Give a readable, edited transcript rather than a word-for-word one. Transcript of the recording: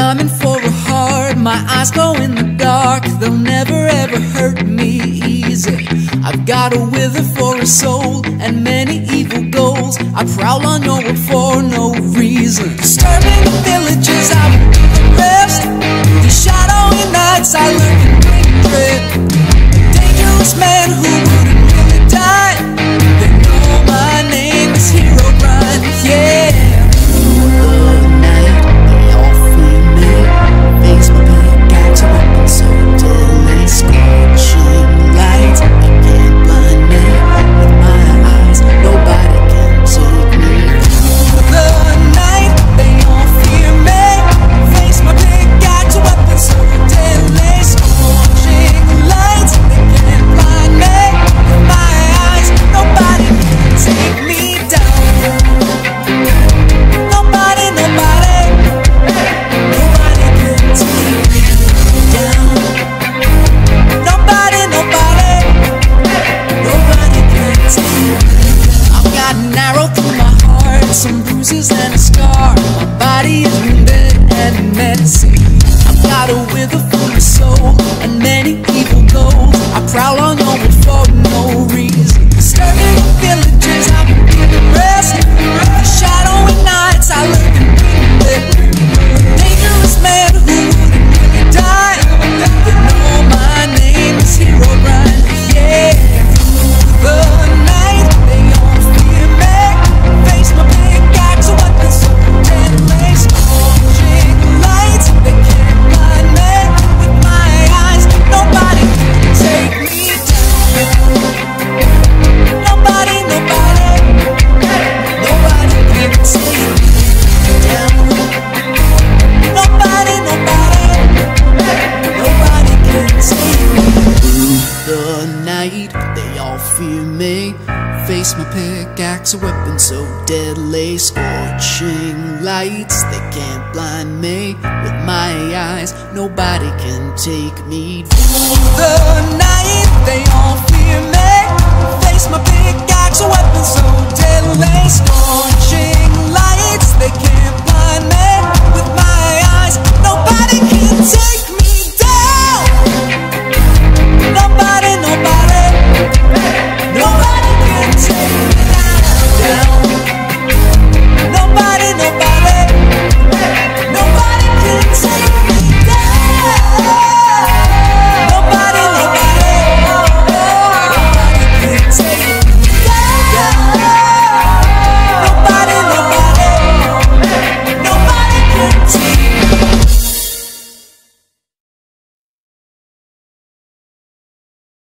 diamond for a heart, my eyes glow in the dark. They'll never ever hurt me easy. I've got a wither for a soul and many evil goals. I prowl on your world for no reason. Disturbing the villages, I will be the rest. These shadowy nights I lurk and bring dread. A dangerous man who wouldn't really die. They know my name is Herobrine, yeah. Some bruises and a scar. My body is wounded and messy. I've got a wither full of soul and many evil goals. I prowl on your world for no reason. Disturbing the villages, I will be the rest. The shadowy nights I lurk and bring it. Dangerous man who wouldn't really die. They know my name is Herobrine, yeah. The night they all fear me. Face my big axe, a weapon so deadly. Scorching lights, they can't blind me. With my eyes, nobody can take me down. Nobody can take me down. Nobody can take me. Through the night, they all fear me. Face my pickaxe, a weapon so deadly. Scorching lights, they can't blind me. With my eyes, nobody can take me. Through the night, they all fear me. Face my pickaxe, a weapon so deadly. Scorching lights, they can't blind me. With my eyes, nobody can